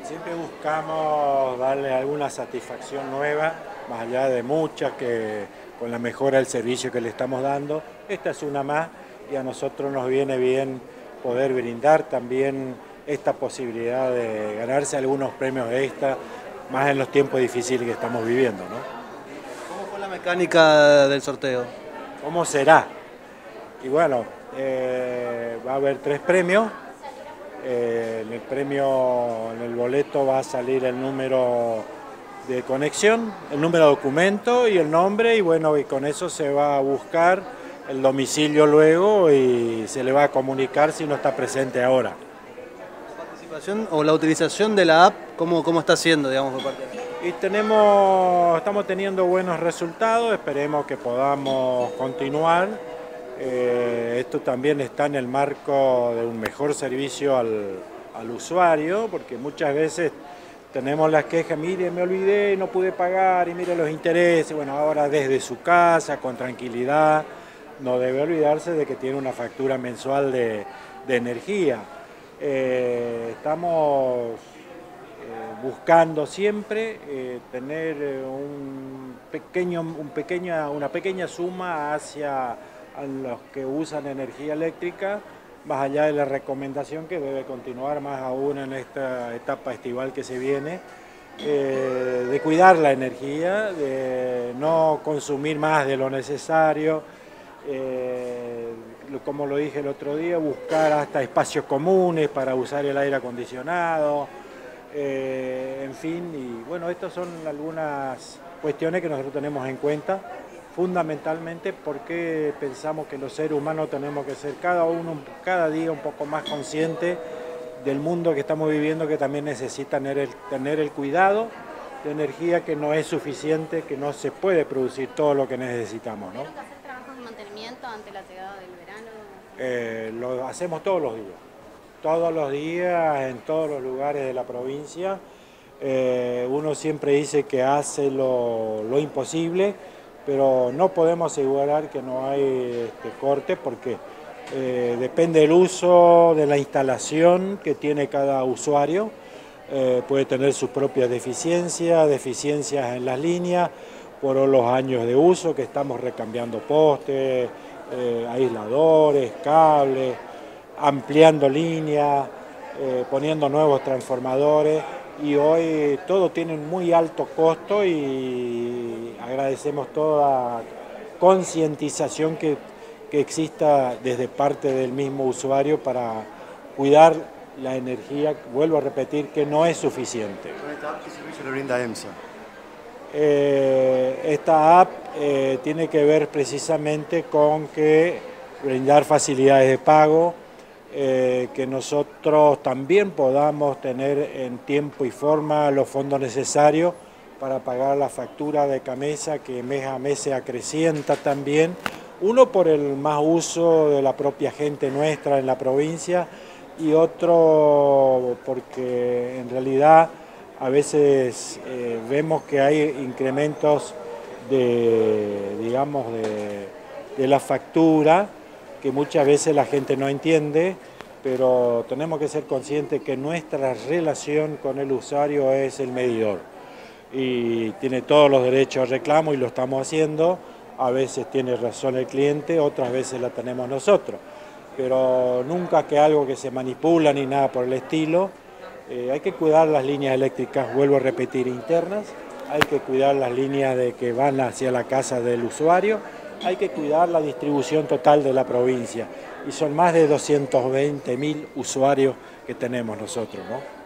Siempre buscamos darle alguna satisfacción nueva, más allá de muchas que con la mejora del servicio que le estamos dando. Esta es una más y a nosotros nos viene bien poder brindar también esta posibilidad de ganarse algunos premios extra, más en los tiempos difíciles que estamos viviendo, ¿no? ¿Cómo fue la mecánica del sorteo? ¿Cómo será? Y bueno, va a haber 3 premios. En el premio, en el boleto va a salir el número de conexión, el número de documento y el nombre, y bueno, y con eso se va a buscar el domicilio luego y se le va a comunicar si no está presente ahora. ¿La participación o la utilización de la app, cómo está siendo, digamos, por parte de... Y estamos teniendo buenos resultados, esperemos que podamos continuar. Esto también está en el marco de un mejor servicio al usuario, porque muchas veces tenemos las quejas, mire, me olvidé, no pude pagar, y mire los intereses. Bueno, ahora desde su casa, con tranquilidad, no debe olvidarse de que tiene una factura mensual de energía. Estamos buscando siempre tener una pequeña suma hacia a los que usan energía eléctrica, más allá de la recomendación que debe continuar más aún en esta etapa estival que se viene, de cuidar la energía, de no consumir más de lo necesario, como lo dije el otro día, buscar hasta espacios comunes para usar el aire acondicionado, en fin, y bueno, estas son algunas cuestiones que nosotros tenemos en cuenta, fundamentalmente porque pensamos que los seres humanos tenemos que ser cada día un poco más conscientes del mundo que estamos viviendo, que también necesita tener el cuidado de energía, que no es suficiente, que no se puede producir todo lo que necesitamos, ¿no? ¿Tuvieron que hacer trabajos de mantenimiento ante la llegada del verano? Lo hacemos todos los días, en todos los lugares de la provincia. Uno siempre dice que hace lo imposible, pero no podemos asegurar que no hay corte, porque depende del uso de la instalación que tiene cada usuario. Puede tener sus propias deficiencias en las líneas, por los años de uso que estamos recambiando postes, aisladores, cables, ampliando líneas, poniendo nuevos transformadores, y hoy todo tiene un muy alto costo y agradecemos toda concientización que exista desde parte del mismo usuario para cuidar la energía, vuelvo a repetir, que no es suficiente. ¿Qué servicio le brinda EMSA? Esta app tiene que ver precisamente con que brindar facilidades de pago, que nosotros también podamos tener en tiempo y forma los fondos necesarios para pagar la factura de Camesa, que mes a mes se acrecienta también, uno por el más uso de la propia gente nuestra en la provincia, y otro porque en realidad a veces vemos que hay incrementos de la factura, que muchas veces la gente no entiende, pero tenemos que ser conscientes que nuestra relación con el usuario es el medidor y tiene todos los derechos de reclamo, y lo estamos haciendo. A veces tiene razón el cliente, otras veces la tenemos nosotros, pero nunca que algo que se manipula ni nada por el estilo. Hay que cuidar las líneas eléctricas, vuelvo a repetir, internas, hay que cuidar las líneas que van hacia la casa del usuario, hay que cuidar la distribución total de la provincia, y son más de 220.000 usuarios que tenemos nosotros, ¿no?